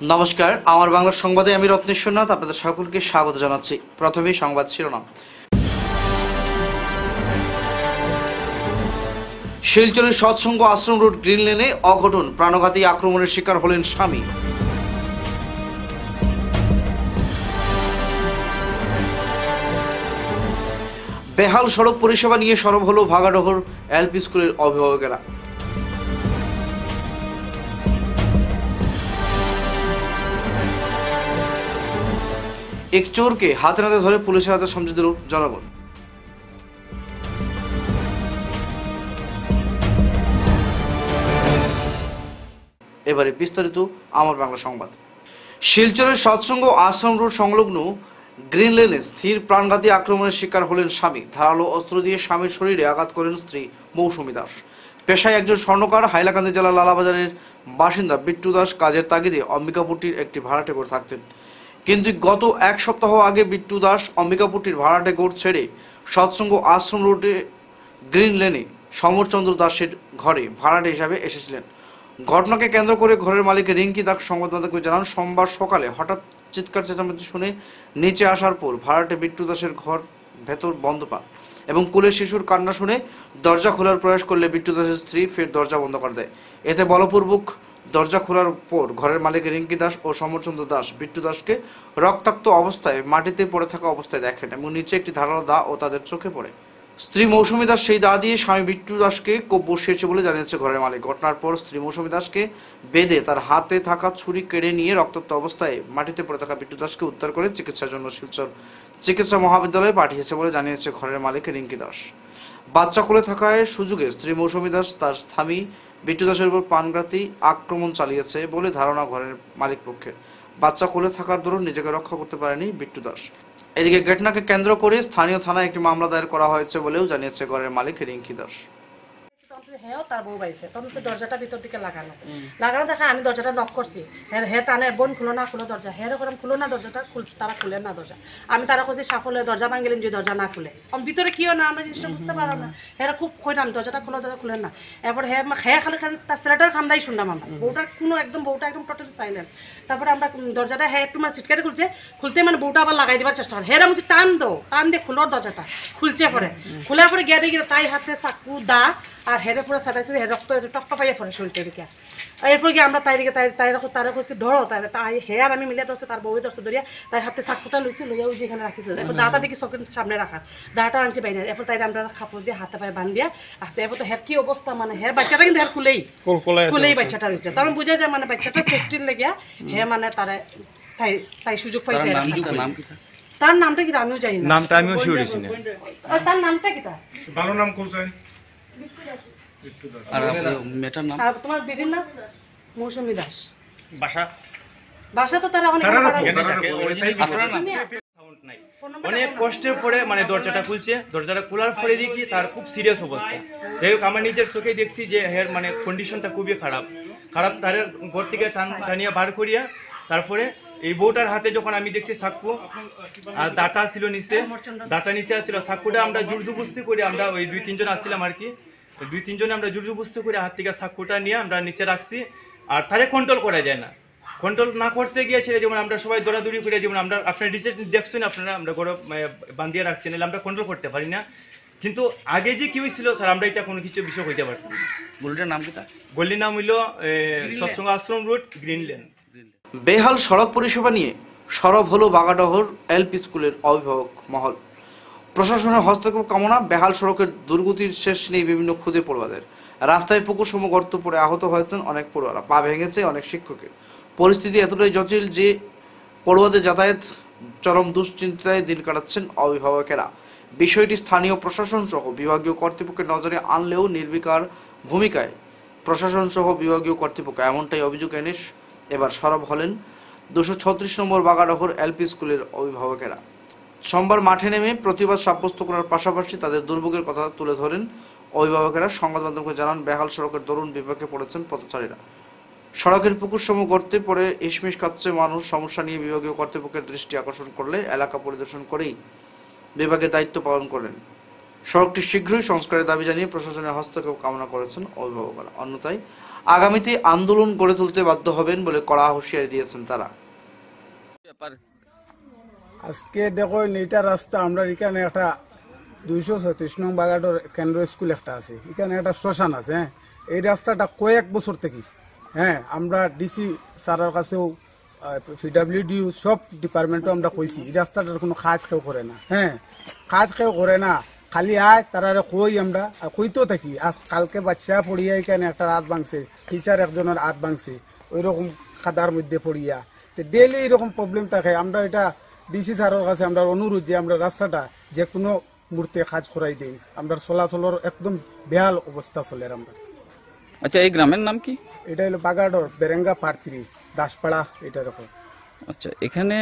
নমস্কার, আমার বাংলা সংবাদে আমি রত্নেশ্বরনাথ আপনাদের সকলকে স্বাগত জানাচ্ছি। প্রথমেই সংবাদ শিরোনাম। শিলচরের সৎসঙ্গ আশ্রম রোড গ্রিন লেনে অঘটন, প্রাণঘাতী আক্রমণের শিকার হলেন স্বামী। বেহাল সড়ক পরিষেবা নিয়ে সরব হলো ভাগাডোহর এলপি স্কুলের অভিভাবকেরা। এক চোরকে হাতে নাতে ধরে পুলিশের হাতে সমঝে দিল জনগণ। এবারে বিস্তারিত আমার বাংলা সংবাদ। শিলচরের সৎসঙ্গ আশ্রম রোড সংলগ্ন গ্রিন লেনে স্থির প্রাণঘাতী আক্রমণের শিকার হলেন স্বামী। ধারালো অস্ত্র দিয়ে স্বামীর শরীরে আঘাত করেন স্ত্রী মৌসুমী দাস। পেশায় একজন স্বর্ণকার, হাইলাকান্দি জেলার লালাবাজারের বাসিন্দা বিট্টু দাস কাজের তাগিদে অম্বিকাপুরটির একটি ভাড়াটে ঘর থাকতেন। কিন্তু গত এক সপ্তাহ আগে বিট্টু দাস অম্বিকাপুরটির ভাড়াটে ঘর ছেড়ে সৎসঙ্গ আশ্রম রোডে গ্রিন লেনে সমরচন্দ্র দাসের ঘরে ভাড়াটে হিসাবে এসেছিলেন। ঘটনাকে কেন্দ্র করে ঘরের মালিক রিঙ্কি দাস সংবাদ মাধ্যমকে জানান, সোমবার সকালে হঠাৎ চিৎকার চেঁচামেচি শুনে নিচে আসার পর ভাড়াটে বিট্টু দাসের ঘর ভেতর বন্ধ পান এবং কোলের শিশুর কান্না শুনে দরজা খোলার প্রয়াস করলে বিট্টু দাসের স্ত্রী ফের দরজা বন্ধ করে দেয়। এতে বলপূর্বক দরজা খোলার পর ঘরের মালিক রিঙ্কি দাস ও সমরচন্দ্র দাস বিট্টু দাসকে রক্তাক্ত অবস্থায় মাটিতে পড়ে থাকা অবস্থায় দেখেন এবং নিচে একটি ধারালো দা ও তাদের চোখে পড়ে। স্ত্রী মৌসুমী দাস সেই দা দিয়ে স্বামী বিট্টু দাসকে কোপ বসিয়েছে বলে জানিয়েছে ঘরের মালিক। ঘটনার পর স্ত্রী মৌসুমী দাসকে বেঁধে তার হাতে থাকা ছুরি কেড়ে নিয়ে রক্তাক্ত অবস্থায় মাটিতে পড়ে থাকা বিট্টু দাসকে উদ্ধার করে চিকিৎসার জন্য শিলচর চিকিৎসা মহাবিদ্যালয়ে পাঠিয়েছে বলে জানিয়েছে ঘরের মালিক রিঙ্কি দাস। বাচ্চা কোলে থাকায় সুযোগে স্ত্রী মৌসুমী দাস তার স্বামী বিট্টু দাসের উপর প্রাণঘাতী আক্রমণ চালিয়েছে বলে ধারণা ঘরের মালিক পক্ষের। বাচ্চা কোলে থাকার দরুন নিজেকে রক্ষা করতে পারেনি বিট্টু দাস। এদিকে ঘটনাকে কেন্দ্র করে স্থানীয় থানায় একটি মামলা দায়ের করা হয়েছে বলেও জানিয়েছে ঘরের মালিক রিঙ্কি দাস। হেও তার বউ পাইছে তখন সে দরজাটা ভিতর দিকে লাগানো দেখা আমি দরজাটা নক করছি। হে টানে বোন খুলো না দরজা, হেরে করে খুলো না দরজাটা, তারা খুলে না দরজা। আমি তারা কইছি সাফলে দরজা ভাঙিলেন যে দরজা না খুলে, আমি ভিতরে কিও না আমরা জিনিসটা বুঝতে পারলাম না। হেরা খুব কইলাম দরজাটা খুলেন না। এরপর হে খালি তার ছেলেটার খান্দাই শুনলাম আমরা। বউটা বউটা একদম টোটালি সাইলেন্ট। তারপরে আমরা দরজাটা হে একটু মানে চিটকারে খুলতে মানে বউটা আবার লাগাই দেওয়ার চেষ্টা করে। হেরা বলছি টান দিয়ে খুলোর দরজাটা খুলছে। পরে খোলার পরে গিয়ে দেখি তাই হাতে চাকু দা আর হেরে পুরো সাটাইছে, রক্ত টকটা পাইয়া পড়ে শরীরটা দিকে। এরপর গিয়ে আমরা তারা করছি ধরো তাই হে আর আমি মিলে ধরছে, তার বউয়ে ধরছে ধরিয়া তাই হাতে চাকুটা লইছি, লইয়া ওই যেখানে রাখিছিল। এরপর দাটা দেখি চোখের সামনে রাখা, দাটা আনছে বাইরে। এরপর তাই আমরা কাপড় দিয়ে হাতে পায়ে বান দিয়া আসছে। এরপর তো হের কি অবস্থা, মানে হের বাচ্চাটা কিন্তু হের খুলেই বাচ্চাটা রয়েছে। তখন বুঝা যায় মানে বাচ্চাটা সেফটির লেগিয়া হে মানে তাই সুযোগ পাইছে। তার নামটা কি আমিও জানি না, নামটা আমিও শিওর হইছি না। আর তার নামটা কি? তার ভালো নাম কোথায়? আর মেটার নাম আর তোমার দিদির নাম মৌসুমী দাস। বাসা তো তারা অনেক কষ্টের পরে মানে দরজাটা খুলছে। দরজাটা খোলার পরে দেখি তার খুব সিরিয়াস অবস্থা। যাই হোক আমার নিজের চোখে দেখছি যে হের মানে কন্ডিশনটা খুবই খারাপ। তার ঘর থেকে টানিয়া বার করিয়া তারপরে এই বউটার হাতে যখন আমি দেখছি চাকু আর দাটা ছিল নিচে, দাটা নিচে আসছিল। চাকুটা আমরা জোরজবস্তি করে আমরা ওই 2-3 জন আসছিলাম আর কি, 2-3 জনে আমরা জোরজবস্তি করে হাত থেকে চাকুটা নিয়ে আমরা নিচে রাখছি। আর তারে কন্ট্রোল করা যায় না। কন্ট্রোল না করতে গিয়ে সেটা যেমন আমরা সবাই দৌড়াদৌড়ি করে, যেমন আমরা আপনারা দেখছেন আপনারা আমরা গরম বান্ধিয়ে রাখছি, নাহলে আমরা কন্ট্রোল করতে পারি না। কিন্তু আগে যে কি হয়েছিল স্যার আমরা এটা কোনো কিছু বিষয় হইতে পারতাম না। গলিটার নাম কি? গলির নাম হইল সৎসঙ্গ আশ্রম রোড গ্রিন লেন। বেহাল সড়ক পরিষেবা নিয়ে সরব হলো বাগাডোহর এলপি স্কুলের অভিভাবক মহল। প্রশাসনের হস্তক্ষেপ কামনা। বেহাল সড়কের দুর্গতির শেষ নেই বিভিন্ন ক্ষুদে পড়ুয়াদের। রাস্তায় পুকুর সম গর্ত পড়ে আহত হয়েছেন অনেক পড়ুয়ারা, পা ভেঙেছে অনেক শিক্ষকের। পরিস্থিতি এতটাই জটিল যে পড়ুয়াদের যাতায়াত চরম দুশ্চিন্তায় দিন কাটাচ্ছেন অভিভাবকেরা। বিষয়টি স্থানীয় প্রশাসন সহ বিভাগীয় কর্তৃপক্ষের নজরে আনলেও নির্বিকার ভূমিকায় প্রশাসন সহ বিভাগীয় কর্তৃপক্ষ, এমনটাই অভিযোগ এনে এবার সরব হলেন 236 নম্বর বাগাডোহর এলপি স্কুলের অভিভাবকেরা। সোমবার মাঠে নেমে প্রতিবাদ সাব্যস্ত করার পাশাপাশি তাদের দুর্ভোগের কথা তুলে ধরেন অভিভাবকেরা। সংবাদ মাধ্যমকে জানান, বেহাল সড়কের দরুন বিপাকে পড়েছেন পথচারীরা। সড়কের পুকুর সম গর্তে পড়ে ইশমিশ খাচ্ছে মানুষ। সমস্যা নিয়ে বিভাগীয় কর্তৃপক্ষের দৃষ্টি আকর্ষণ করলে এলাকা পরিদর্শন করেই বিভাগের দায়িত্ব পালন করেন। সড়কটি শীঘ্রই সংস্কারের দাবি জানিয়ে প্রশাসনের হস্তক্ষেপ কামনা করেছেন অভিভাবকরা। অন্যথায় আগামীতে আন্দোলন গড়ে তুলতে বাধ্য হবেন বলে কড়া হুঁশিয়ারি দিয়েছেন তারা। আজকে দেখো এইটা রাস্তা আমরা এখানে একটা 236 নং বাগাডর কেন্দ্র স্কুল একটা আছে, এখানে একটা শ্মশান আছে। হ্যাঁ, এই রাস্তাটা কয়েক বছর থেকে আমরা ডিসি স্যারের কাছেও পিডব্লিউডি সব ডিপার্টমেন্টও আমরা কইছি এই রাস্তাটার কোনো কাজ কেউ করে না। কাজ কেউ করে না, খালি আয় তারা কই আমরা কইতেও থাকি। আজ কালকে বাচ্চা পড়িয়া এখানে একটা রাত ভাঙছে, টিচার একজনের হাত ভাঙছে ওই রকম খাদার মধ্যে পড়িয়া। তো ডেইলি এরকম প্রবলেম থাকে। আমরা এটা ডিসি স্যারের কাছে আমরা অনুরোধ যে আমরা রাস্তাটা যে কোনো মুহূর্তে কাজ করাই দিই। আমরা চলাচলের একদম বেহাল অবস্থা চলে আমরা। আচ্ছা, এই গ্রামের নাম কি? এটা হলো বাগাডর বেরেঙ্গা পার্ত্রি দাসপাড়া এটা রকম। আচ্ছা, এখানে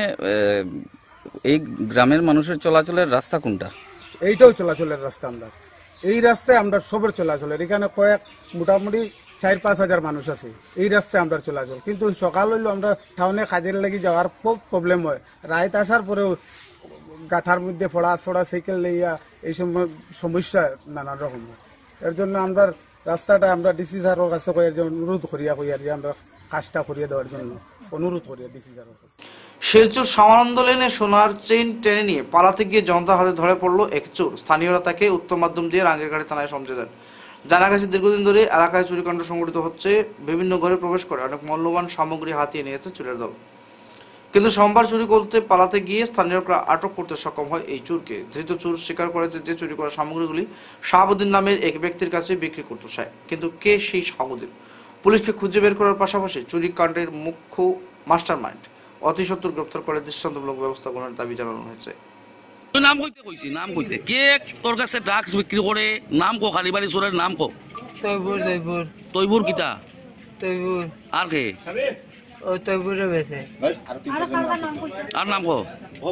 এই গ্রামের মানুষের চলাচলের রাস্তা কোনটা? এইটাও চলাচলের রাস্তা। আমরা এই রাস্তায় আমরা সবের চলাচলের, এখানে কয়েক মোটামুটি 4-5 হাজার মানুষ আছে এই রাস্তায় আমরা চলাচল। কিন্তু সকাল হইলেও আমরা টাউনে কাজের লাগি যাওয়ার খুব প্রবলেম হয়। রাত আসার পরেও গাথার মধ্যে পড়া ছড়া সাইকেল লইয়া এই সমস্যা নানান রকম হয়। এর জন্য আমরা রাস্তাটা আমরা ডিসি স্যারের কাছে অনুরোধ করিয়া যে আমরা কাজটা করিয়ে দেওয়ার জন্য অনুরোধ করিয়া ডিসি স্যারের কাছে। শিলচর সামানন্দ লেনে সোনার চেইন টেনে নিয়ে পালাতে গিয়ে জনতার হাতে ধরে পড়ল এক চোর। স্থানীয়রা তাকে উত্তম মাধ্যম দিয়ে রাঙ্গিরঘাটি থানায় সমঝে দেন। জানা গেছে দীর্ঘদিন ধরে এলাকায় চুরিকাণ্ড সংঘটিত হচ্ছে। বিভিন্ন ঘরে প্রবেশ করে অনেক মূল্যবান সামগ্রী হাতিয়ে নিয়েছে চোরের দল। কিন্তু সোমবার চুরি করতে পালাতে গিয়ে স্থানীয়রা আটক করতে সক্ষম হয় এই চোরকে। ধৃত চোর স্বীকার করেছে যে চুরি করা সামগ্রীগুলি শাহাবুদ্দিন নামের এক ব্যক্তির কাছে বিক্রি করতে চায়। কিন্তু কে সেই শাহাবুদ্দিন? পুলিশকে খুঁজে বের করার পাশাপাশি চুরি কাণ্ডের মুখ্য মাস্টার মাইন্ড অতি সত্বর গ্রেপ্তার করে দৃষ্টান্তমূলক ব্যবস্থা গ্রহণের দাবি জানানো হয়েছে। নাম কইতে কইছি, নাম কইতে কে তোর কাছে ড্রাগস বিক্রি করে? নাম কো, খালিবাড়ি চোরের নাম কো। তৈবুর তৈবুর কিতা? তৈবুর আর কে? ও তৈবুরে বেছে আর নাম কো?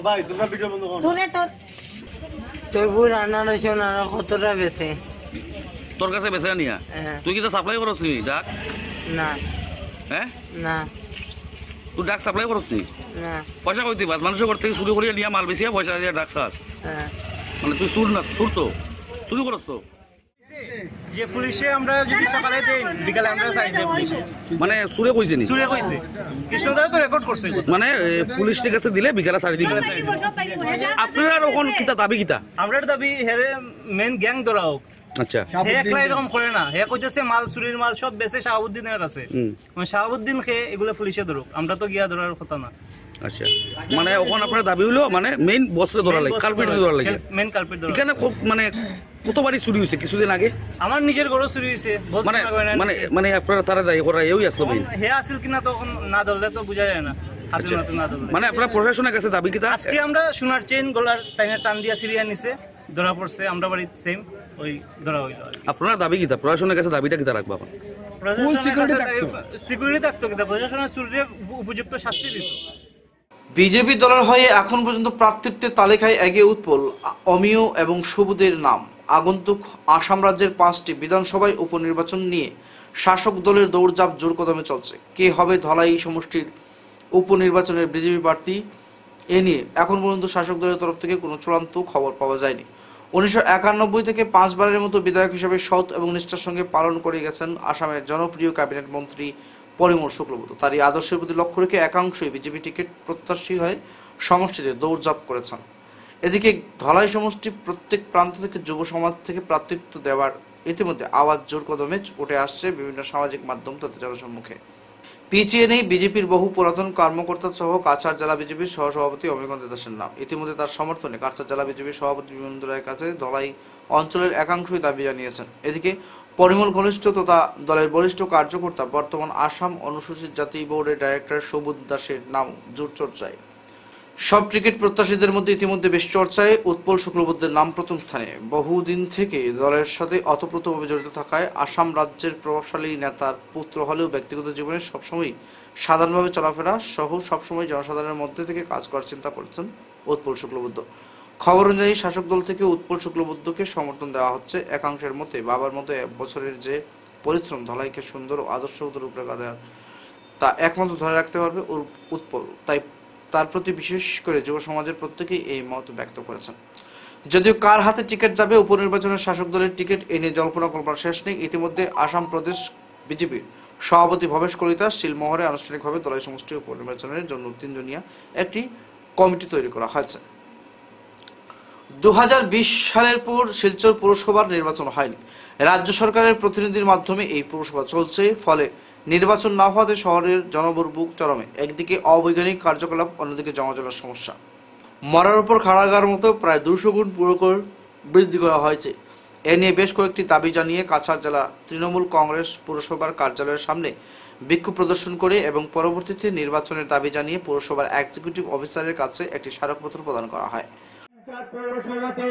তৈবুর আনারস আর কতটা বেছে। তোর কাছে বেচে নিয়া তুই কিতা সাপ্লাই করছ নি ড্রাগ? না হ্যাঁ, না তুই ড্রাগ সাপ্লাই করছ নি? না। পয়সা কইতে পাস? মানুষের ঘর থেকে চুরি করিয়া নিয়া মাল বেচিয়া পয়সা দিয়ে ড্রাগ খাস? হ্যাঁ। মানে তুই চুর না, চুর তো চুরি করছ তো। যে পুলিশে আমরা যদি সকালে দেই বিকালে আমরা চাই যে পুলিশে মানে চুরে কইছে নি? চুরে কইছে, কৃষ্ণদাও তো রেকর্ড করছে। মানে পুলিশের কাছে দিলে বিকালে ছাড়ি দিবে। আপনারা ওখান কিতা দাবি কিতা? আমরা দাবি হেরে মেন গ্যাং ধরা হোক। আচ্ছা, হে একলা এরকম করে না, হে কইতেছে মাল চুরির মাল সব বেচে শাহাবুদ্দিনের কাছে। শাহাবুদ্দিন খে এগুলো পুলিশে ধরুক, আমরা তো গিয়া ধরার কথা না। আচ্ছা, মানে ওখানে আপনার দাবি হলো মানে মেইন বসে ধরা লাগে, কালপিট ধরা লাগে, মেন কালপিট ধরা। এখানে খুব মানে কতবারই চুরি হয়েছে কিছুদিন আগে? আমার নিজের ঘরও চুরি হয়েছে। মানে মানে মানে আপনারা তারা যাই করা এও আসলো মেইন। হে আসিল কিনা তখন না ধরলে তো বোঝা যায় না। মানে আপনারা প্রশাসনের কাছে দাবি কিতা? আজকে আমরা সোনার চেইন গলার টাইনে টান দিয়া সিরিয়া নিছে, ধরা পড়ছে। আমরা বাড়ি সেম ওই ধরা হইল। আপনারা দাবি কিতা? প্রশাসনের কাছে দাবিটা কিতা রাখবা? সিকিউরিটি থাকতো কিনা, প্রশাসনের চুরির উপযুক্ত শাস্তি দিত। বিজেপি দলের হয়ে এখন পর্যন্ত প্রার্থীত্বের তালিকায় এগিয়ে উৎপল, অমিয় এবং সুবুদের নাম। আগন্তুক আসাম রাজ্যের 5টি বিধানসভায় উপনির্বাচন নিয়ে শাসক দলের দৌড়ঝাঁপ জোর কদমে চলছে। কে হবে ধলাই সমষ্টির উপনির্বাচনের বিজেপি প্রার্থী, এ নিয়ে এখন পর্যন্ত শাসক দলের তরফ থেকে কোনো চূড়ান্ত খবর পাওয়া যায়নি। 1991 থেকে 5 বারের মতো বিধায়ক হিসেবে সৎ এবং নিষ্ঠার সঙ্গে পালন করে গেছেন আসামের জনপ্রিয় ক্যাবিনেট মন্ত্রী পরিমল শুক্লবৈদ্য। তারই আদর্শের প্রতি লক্ষ্য রেখে একাংশই বিজেপি টিকিট প্রত্যাশী হয়ে সমষ্টিতে দৌড়ঝাঁপ করেছেন। এদিকে ধলাই সমষ্টি প্রত্যেক প্রান্ত থেকে যুব সমাজ থেকে প্রার্থিত্ব দেওয়ার ইতিমধ্যে আওয়াজ জোর কদমে উঠে আসছে বিভিন্ন সামাজিক মাধ্যম তথা জনসম্মুখে। পিছিয়ে নেই বিজেপির বহু পুরাতন কর্মকর্তা সহ কাছাড় জেলা বিজেপির সহসভাপতি অমিকান্ত দাসের নাম। ইতিমধ্যে তার সমর্থনে কাছাড় জেলা বিজেপির সভাপতি বিমল রায়ের কাছে ধলাই অঞ্চলের একাংশই দাবি জানিয়েছেন। এদিকে পরিমল ঘনিষ্ঠ তথা দলের বরিষ্ঠ কার্যকর্তা বর্তমান আসাম অনুসূচিত জাতি বোর্ডের ডাইরেক্টর সুবোধ দাসের নাম জোর চর্চায়। সব টিকিট প্রত্যাশীদের মধ্যে ইতিমধ্যে বেশ চর্চায় উৎপল শুক্লবৈদ্যের নাম প্রথম স্থানে। বহুদিন থেকে দলের সাথে অতপ্রতভাবে জড়িত থাকায় আসাম রাজ্যের প্রভাবশালী নেতার পুত্র হলেও ব্যক্তিগত জীবনে সবসময় সাধারণভাবে চলাফেরা সহ সবসময় জনসাধারণের মধ্যে থেকে কাজ করার চিন্তা করছেন উৎপল শুক্লবৈদ্য। খবর অনুযায়ী শাসক দল থেকে উৎপল শুক্লবৈদ্যকে সমর্থন দেওয়া হচ্ছে। একাংশের মতে বাবার মতো বছরের যে পরিশ্রম ধলাইকে সুন্দর ও আদর্শগত রূপরেখা দেওয়ার তা একমাত্র ধরে রাখতে পারবে উৎপল, তাই তার প্রতি বিশেষ করে যুব সমাজের প্রত্যেকেই এই মত ব্যক্ত করেছেন। যদিও কার হাতে টিকিট যাবে উপনির্বাচনের শাসক দলের টিকিট এ নিয়ে জল্পনা কল্পনা শেষ নেই। ইতিমধ্যে আসাম প্রদেশ বিজেপির সভাপতি ভবেশ কলিতা শিলমোহরে আনুষ্ঠানিকভাবে দলাই সমষ্টি উপনির্বাচনের জন্য 3 জনিয়া একটি কমিটি তৈরি করা হয়েছে। 2020 সালের পর শিলচর পৌরসভার নির্বাচন হয়নি। রাজ্য সরকারের প্রতিনিধির মাধ্যমে এই পৌরসভা চলছে, ফলে নির্বাচন না হওয়াতে শহরের জনবুর্বুক চরমে। একদিকে অবৈজ্ঞানিক কার্যকলাপ, অন্যদিকে জমাজলার সমস্যা। মরার উপর কারাগার মতো প্রায় 200 গুণ পুরকর বৃদ্ধি করা হয়েছে। এ নিয়ে বেশ কয়েকটি দাবি জানিয়ে কাছাড় জেলা তৃণমূল কংগ্রেস পৌরসভার কার্যালয়ের সামনে বিক্ষোভ প্রদর্শন করে এবং পরবর্তীতে নির্বাচনের দাবি জানিয়ে পৌরসভার এক্সিকিউটিভ অফিসারের কাছে একটি স্মারকপত্র প্রদান করা হয়। পৌরসভাতে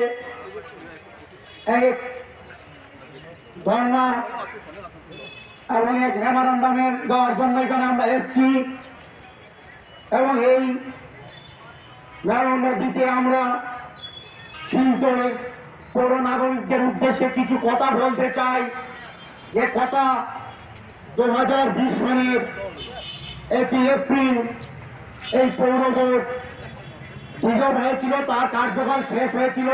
এক ধর্ণা এবং এক মেমোরান্ডামের দেওয়ার জন্য এখানে আমরা এসেছি এবং এই মেমোরান্ডাম দিতে আমরা শিলচরের পৌর নাগরিকদের উদ্দেশ্যে কিছু কথা বলতে চাই। যে কথা 2020 সালের 1 এপ্রিল এই পৌর ভোট বিগত হয়েছিল, তার কার্যকাল শেষ হয়েছিল।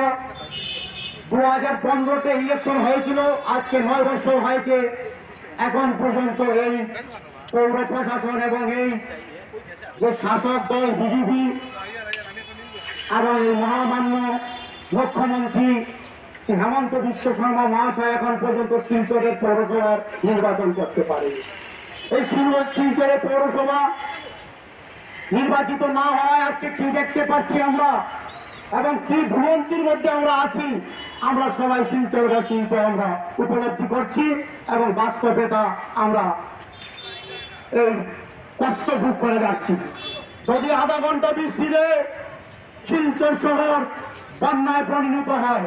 2015-তে ইলেকশন হয়েছিল, আজকে 9 বছর হয়েছে। এখন পর্যন্ত এই পৌর প্রশাসন এবং এই যে শাসক দল বিজেপি এবং এই মহামান্য মুখ্যমন্ত্রী শ্রী হেমন্ত বিশ্ব শর্মা মহাশয় এখন পর্যন্ত শিলচরের পৌরসভার নির্বাচন করতে পারে। এই শিলচরের পৌরসভা নির্বাচিত না হওয়ায় আজকে কি দেখতে পাচ্ছি আমরা এবং কি ভ্রমন্তির মধ্যে আমরা আছি, আমরা সবাই শিলচরবাসী আমরা উপলব্ধি করছি এবং বাস্তবতা আমরা এই কষ্ট ভোগ করে যাচ্ছি। যদি আধা ঘন্টা বৃষ্টিতে শিলচর শহর বন্যায় পরিণত হয়,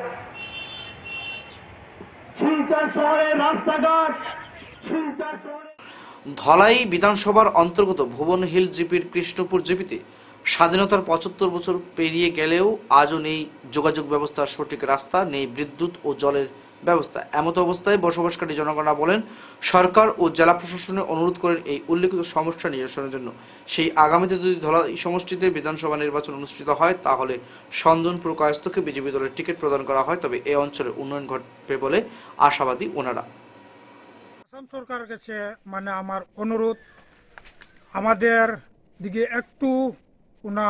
শিলচর শহরের রাস্তাঘাট, শিলচর শহরে ধলাই বিধানসভার অন্তর্গত ভুবন হিল জিপির কৃষ্ণপুর জিপিতে স্বাধীনতার 75 বছর পেরিয়ে গেলেও আজও নেই যোগাযোগ ব্যবস্থা, সঠিক রাস্তা নেই, বিদ্যুৎ ও জলের ব্যবস্থা। এমত অবস্থায় বসবাসকারী জনগণরা বলেন, সরকার ও জেলা প্রশাসনে অনুরোধ করেন এই উল্লেখিত সমস্যা নিরসনের জন্য। সেই আগামীতে যদি ধলাই সমষ্টিতে বিধানসভা নির্বাচন অনুষ্ঠিত হয়, তাহলে সন্দনপুর কায়স্থকে বিজেপি দলের টিকিট প্রদান করা হয়, তবে এই অঞ্চলের উন্নয়ন ঘটবে বলে আশাবাদী ওনারা। আসাম সরকারের কাছে আমার অনুরোধ, আমাদের দিকে একটু উনা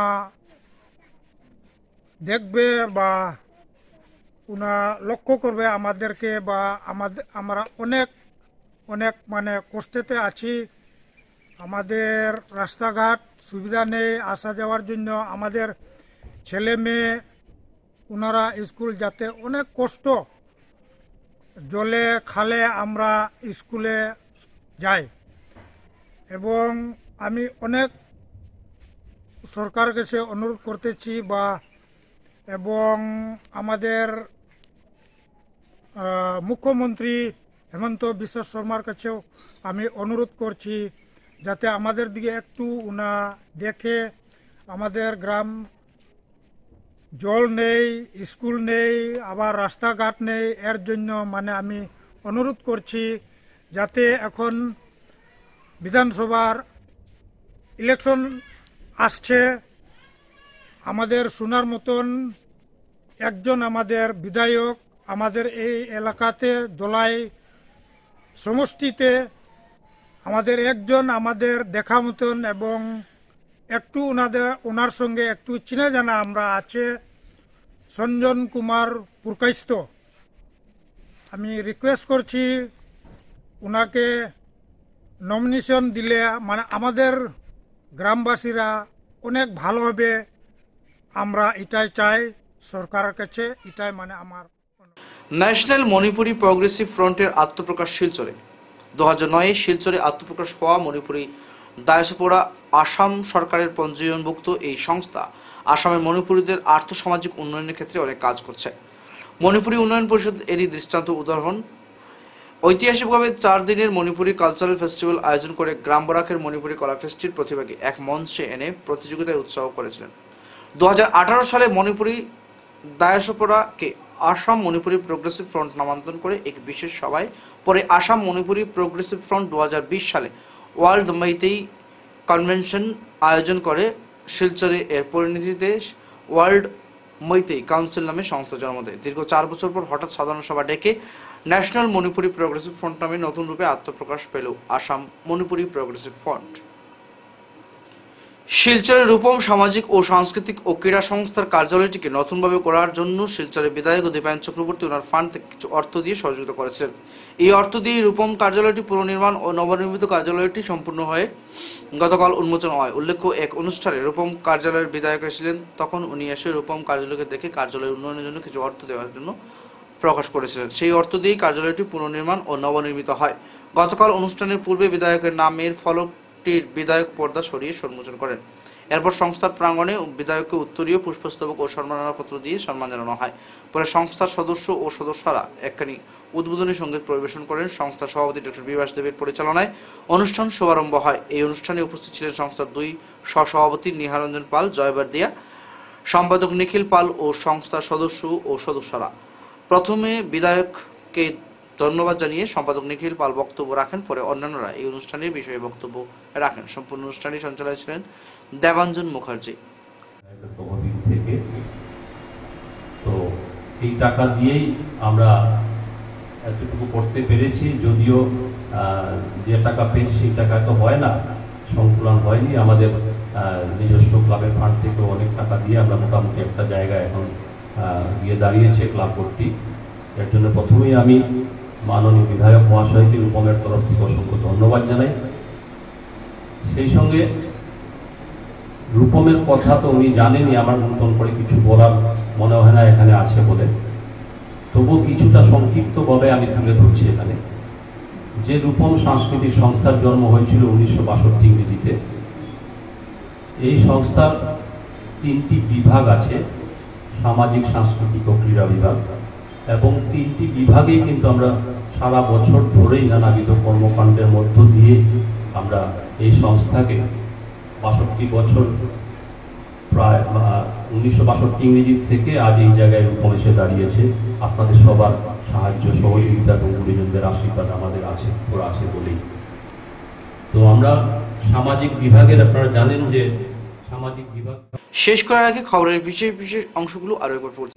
দেখবে বা উনা লক্ষ্য করবে আমাদেরকে, বা আমরা অনেক অনেক কষ্টেতে আছি। আমাদের রাস্তাঘাট সুবিধা নেই আসা যাওয়ার জন্য, আমাদের ছেলে মেয়ে ওনারা স্কুল যাতে অনেক কষ্ট, জলে খালে আমরা স্কুলে যাই। এবং আমি অনেক সরকারের কাছে অনুরোধ করতেছি এবং আমাদের মুখ্যমন্ত্রী হেমন্ত বিশ্ব শর্মার কাছেও আমি অনুরোধ করছি যাতে আমাদের দিকে একটু উনা দেখে। আমাদের গ্রাম জল নেই, স্কুল নেই, আবার রাস্তাঘাট নেই। এর জন্য আমি অনুরোধ করছি যাতে এখন বিধানসভার ইলেকশন আসছে, আমাদের শোনার মতন একজন আমাদের বিধায়ক আমাদের এই এলাকাতে ধলাই সমষ্টিতে আমাদের একজন আমাদের দেখা মতন এবং একটু ওনার সঙ্গে একটু চিনা জানা আমরা আছে, সঞ্জন কুমার পুরকাইস্ত। আমি রিকোয়েস্ট করছি ওনাকে নমিনেশন দিলে আমাদের গ্রামবাসীরা অনেক ভালো হবে। আমরা এটাই চাই সরকারের কাছে, এটাই আমার। ন্যাশনাল মণিপুরি প্রগ্রেসিভ ফ্রন্টের আত্মপ্রকাশ শিলচরে। 2009-এ শিলচরে আত্মপ্রকাশ হওয়া মণিপুরি ডায়াসপোরা আসাম সরকারের পঞ্জীয়নভুক্ত এই সংস্থা আসামের মণিপুরীদের আর্থসামাজিক উন্নয়নের ক্ষেত্রে অনেক কাজ করছে। মণিপুরি উন্নয়ন পরিষদ এরই দৃষ্টান্ত উদাহরণ। ঐতিহাসিকভাবে 4 দিনের মণিপুরি কালচারাল ফেস্টিভ্যাল আয়োজন করে গ্রাম বরাকের মণিপুরি কলাকৃষ্টির প্রতিভাকে এক মঞ্চে এনে প্রতিযোগিতায় উৎসাহ করেছিলেন। 2018 সালে মণিপুরি ডায়াসপোরাকে আসাম মণিপুরি প্রোগ্রেসিভ ফ্রন্ট নামান্তর করে এক বিশেষ সভায় পরে আসাম মণিপুরি প্রোগ্রেসিভ ফ্রন্ট 2020 সালে ওয়ার্ল্ড মেইতেই কনভেনশন আয়োজন করে শিলচরে। এর পরিণতিতে ওয়ার্ল্ড মেইতেই কাউন্সিল নামে সংস্থা জন্ম দেয়। দীর্ঘ 4 বছর পর হঠাৎ সাধারণ সভা ডেকে ন্যাশনাল মণিপুরি প্রগ্রেসিভ ফ্রন্ট নামে নতুন রূপে আত্মপ্রকাশ পেল আসাম মণিপুরি প্রগ্রেসিভ ফ্রন্ট। শিলচরের রূপম সামাজিক ও সাংস্কৃতিক ও ক্রীড়া সংস্থার কার্যালয়টিকে নতুনভাবে করার জন্য শিলচরের বিধায়ক দীপায়ন চক্রবর্তী ওনার ফান্ড থেকে কিছু অর্থ দিয়ে সহযোগিতা করেছিলেন। এই অর্থ দিয়ে রূপম কার্যালয়টি পুনর্নির্মাণ ও নবনির্মিত কার্যালয়টি সম্পূর্ণ হয়ে গতকাল উন্মোচন হয়। উল্লেখ্য, এক অনুষ্ঠানে রূপম কার্যালয়ের বিধায়ক এসেছিলেন, তখন উনি এসে রূপম কার্যালয়কে দেখে কার্যালয়ের উন্নয়নের জন্য কিছু অর্থ দেওয়ার জন্য প্রকাশ করেছিলেন। সেই অর্থ দিয়েই কার্যালয়টি পুনর্নির্মাণ ও নবনির্মিত হয়। গতকাল অনুষ্ঠানের পূর্বে বিধায়কের নামের ফলকটির বিধায়ক পর্দা সরিয়ে উন্মোচন করেন। এরপর সংস্থার প্রাঙ্গণে বিধায়ককে উত্তরীয় পুষ্পস্তবক ও সম্মাননাপত্র দিয়ে সম্মান জানানো হয়। পরে সংস্থার সদস্য ও সদস্যরা একখানি উদ্বোধনী সঙ্গীত পরিবেশন করেন। সংস্থার সভাপতি ডক্টর বিভাস দেবের পরিচালনায় অনুষ্ঠান শুভারম্ভ হয়। এই অনুষ্ঠানে উপস্থিত ছিলেন সংস্থার 2 সহসভাপতি নিহারঞ্জন পাল, জয়বার দিয়া, সম্পাদক নিখিল পাল ও সংস্থার সদস্য ও সদস্যরা। প্রথমে বিধায়ককে ধন্যবাদ জানিয়ে সম্পাদক নিখিল পাল বক্তব্য রাখেন। পরে অন্যান্যরা এই অনুষ্ঠানের বিষয়ে বক্তব্য রাখেন। সম্পূর্ণ অনুষ্ঠানে সঞ্চালক ছিলেন দেবাঞ্জন মুখার্জি। থেকে তো এই টাকা দিয়েই আমরা এতটুকু করতে পেরেছি, যদিও যে টাকা পেয়েছি সেই টাকা তো হয় না, সংকুলন হয়নি। আমাদের নিজস্ব ক্লাবের ফান্ড থেকে অনেক টাকা দিয়ে আমরা মোটামুটি একটা জায়গায় এখন গিয়ে দাঁড়িয়েছে ক্লাব কর্তৃক। এর জন্য প্রথমেই আমি মাননীয় বিধায়ক মহাশয়কে রূপমের তরফ থেকে অসংখ্য ধন্যবাদ জানাই। সেই সঙ্গে রূপমের কথা তো উনি জানেনই, আমার নতুন করে কিছু বলার মনে হয় না এখানে আছে বলে, তবু কিছুটা সংক্ষিপ্তভাবে আমি তুলে ধরছি। এখানে যে রূপম সাংস্কৃতিক সংস্থার জন্ম হয়েছিল 1962 ইংরেজিতে, এই সংস্থার 3টি বিভাগ আছে, সামাজিক, সাংস্কৃতিক ও ক্রীড়া বিভাগ, এবং 3টি বিভাগেই কিন্তু আমরা সারা বছর ধরেই নানাবিধ কর্মকাণ্ডের মধ্য দিয়ে আমরা এই সংস্থাকে 62 বছর, প্রায় 1962 ইংরেজি থেকে আজ এই জায়গায় রূপম এসে দাঁড়িয়েছে। আপনাদের সবার সাহায্য, সহযোগিতা এবং গুরুজনদের আশীর্বাদ আমাদের আছে, ওরা আছে বলেই। তো আমরা সামাজিক বিভাগের, আপনারা জানেন যে সামাজিক বিভাগ শেষ করার আগে খবরের বিশেষ অংশগুলো আরো একবার পড়ছি।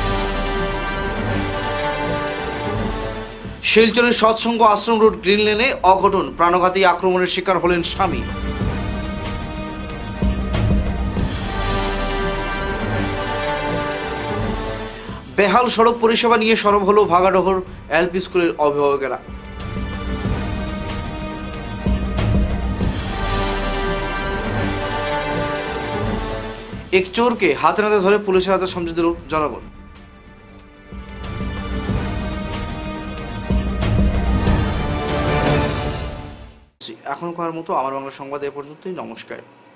শিলচরের সৎসঙ্গ আশ্রম রোড গ্রিন লেনে অঘটন, প্রাণঘাতী আক্রমণের শিকার হলেন স্বামী। বেহাল সড়ক পরিষেবা নিয়ে সরব হলো ভাগাডোহর এলপি স্কুলের অভিভাবকেরা। এক চোরকে হাতে নাতে ধরে পুলিশের হাতে সমঝে দিল জনগণ। এখন করার মতো আমার বাংলা সংবাদ এ পর্যন্তই। নমস্কার।